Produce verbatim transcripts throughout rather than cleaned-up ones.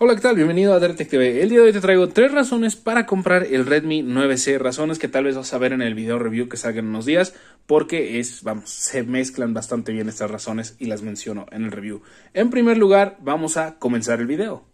Hola, ¿qué tal? Bienvenido a DerTech T V. El día de hoy te traigo tres razones para comprar el Redmi nueve C. Razones que tal vez vas a ver en el video review que salga en unos días, porque es, vamos, se mezclan bastante bien estas razones y las menciono en el review. En primer lugar, vamos a comenzar el video.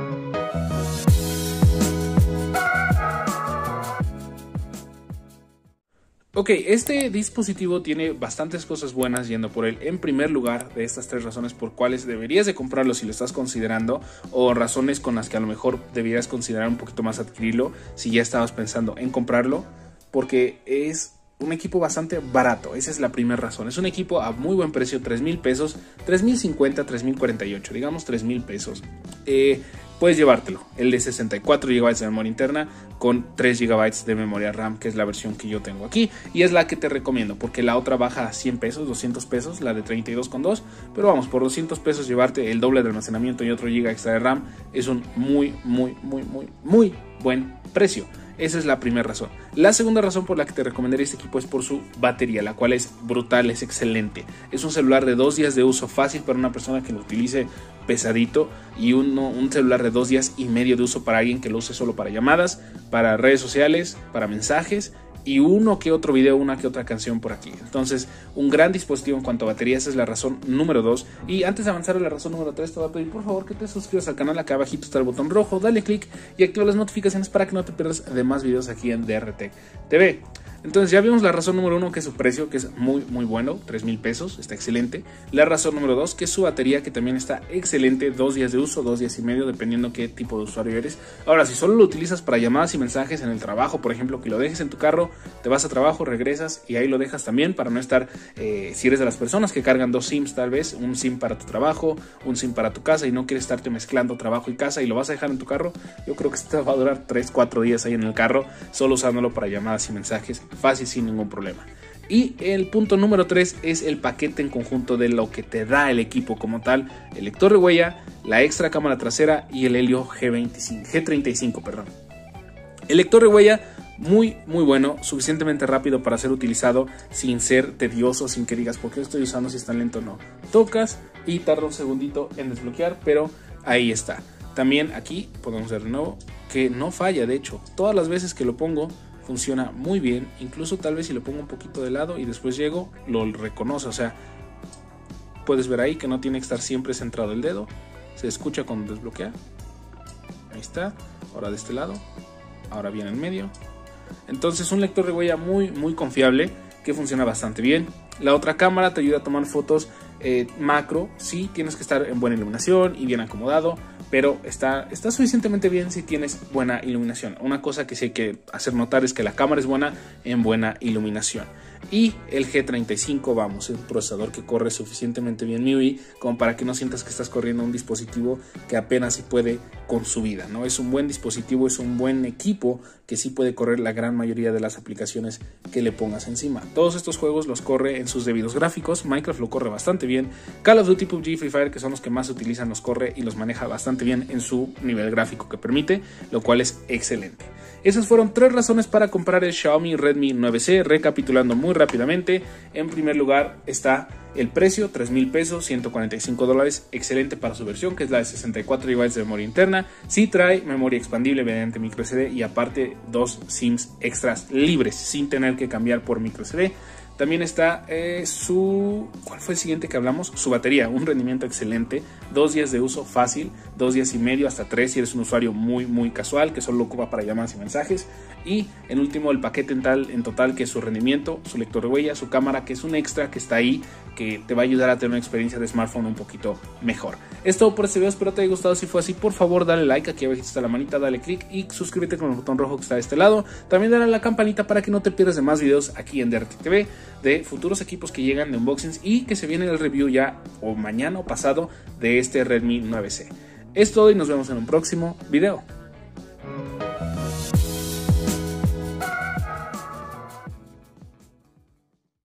Ok, este dispositivo tiene bastantes cosas buenas yendo por él. En primer lugar, de estas tres razones por cuales deberías de comprarlo si lo estás considerando, o razones con las que a lo mejor deberías considerar un poquito más adquirirlo si ya estabas pensando en comprarlo, porque es un equipo bastante barato. Esa es la primera razón. Es un equipo a muy buen precio, tres mil pesos, tres mil cincuenta, tres mil cuarenta y ocho, digamos tres mil pesos. Eh, puedes llevártelo, el de sesenta y cuatro gigabytes de memoria interna con tres gigabytes de memoria RAM, que es la versión que yo tengo aquí y es la que te recomiendo, porque la otra baja a cien pesos, doscientos pesos, la de treinta y dos con dos, pero vamos, por doscientos pesos llevarte el doble de almacenamiento y otro giga extra de RAM es un muy, muy, muy, muy, muy buen precio. Esa es la primera razón. La segunda razón por la que te recomendaría este equipo es por su batería, la cual es brutal, es excelente. Es un celular de dos días de uso fácil para una persona que lo utilice pesadito, y uno, un celular de dos días y medio de uso para alguien que lo use solo para llamadas, para redes sociales, para mensajes y uno que otro video, una que otra canción por aquí. Entonces, un gran dispositivo en cuanto a batería. Esa es la razón número dos. Y antes de avanzar a la razón número tres, te voy a pedir por favor que te suscribas al canal. Acá abajito está el botón rojo, dale click y activa las notificaciones para que no te pierdas de más videos aquí en DerTech T V. Entonces ya vimos la razón número uno, que es su precio, que es muy muy bueno, tres mil pesos, está excelente. La razón número dos, que es su batería, que también está excelente, dos días de uso, dos días y medio, dependiendo qué tipo de usuario eres. Ahora, si solo lo utilizas para llamadas y mensajes en el trabajo, por ejemplo, que lo dejes en tu carro, te vas a trabajo, regresas y ahí lo dejas también, para no estar, eh, si eres de las personas que cargan dos sims tal vez, un sim para tu trabajo, un sim para tu casa, y no quieres estarte mezclando trabajo y casa y lo vas a dejar en tu carro, yo creo que esto va a durar tres cuatro días ahí en el carro, solo usándolo para llamadas y mensajes, fácil, sin ningún problema. Y el punto número tres es el paquete en conjunto de lo que te da el equipo como tal: el lector de huella, la extra cámara trasera y el Helio G veinticinco, G treinta y cinco, perdón. El lector de huella muy muy bueno, suficientemente rápido para ser utilizado sin ser tedioso, sin que digas ¿por qué lo estoy usando si es tan lento? No, tocas y tarda un segundito en desbloquear, pero ahí está. También aquí podemos ver de nuevo que no falla, de hecho todas las veces que lo pongo funciona muy bien. Incluso tal vez si lo pongo un poquito de lado y después llego, lo reconoce. O sea, puedes ver ahí que no tiene que estar siempre centrado el dedo. Se escucha cuando desbloquea. Ahí está. Ahora de este lado. Ahora viene en medio. Entonces un lector de huella muy muy confiable, que funciona bastante bien. La otra cámara te ayuda a tomar fotos eh, macro. Sí, tienes que estar en buena iluminación y bien acomodado, pero está, está suficientemente bien si tienes buena iluminación. Una cosa que sí hay que hacer notar es que la cámara es buena en buena iluminación. Y el G treinta y cinco, vamos, es un procesador que corre suficientemente bien M I U I como para que no sientas que estás corriendo un dispositivo que apenas si puede con su vida, ¿no? Es un buen dispositivo, es un buen equipo que sí puede correr la gran mayoría de las aplicaciones que le pongas encima. Todos estos juegos los corre en sus debidos gráficos. Minecraft lo corre bastante bien. Call of Duty, P U B G, Free Fire, que son los que más se utilizan, los corre y los maneja bastante bien en su nivel gráfico que permite, lo cual es excelente. Esas fueron tres razones para comprar el Xiaomi Redmi nueve C. Recapitulando muy rápidamente, en primer lugar está el precio, tres mil pesos, ciento cuarenta y cinco dólares, excelente para su versión, que es la de sesenta y cuatro gigabytes de memoria interna. Sí trae memoria expandible mediante micro S D y aparte dos sims extras libres sin tener que cambiar por micro S D. También está eh, su... ¿Cuál fue el siguiente que hablamos? Su batería, un rendimiento excelente, dos días de uso fácil, dos días y medio hasta tres si eres un usuario muy muy casual que solo lo ocupa para llamadas y mensajes. Y en último, el paquete en, tal, en total, que es su rendimiento, su lector de huella, su cámara, que es un extra que está ahí, que te va a ayudar a tener una experiencia de smartphone un poquito mejor. Es todo por este video, espero te haya gustado. Si fue así, por favor dale like, aquí abajo está la manita, dale click y suscríbete con el botón rojo que está de este lado. También dale a la campanita para que no te pierdas de más videos aquí en DerTech T V, de futuros equipos que llegan, de unboxings, y que se viene el review ya o mañana o pasado de este Redmi nueve C. Es todo y nos vemos en un próximo video.